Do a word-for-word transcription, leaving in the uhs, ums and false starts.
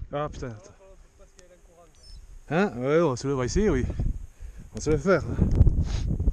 Ah putain. Attends. Hein? Ouais, on, se, on va essayer, oui. On va se le faire.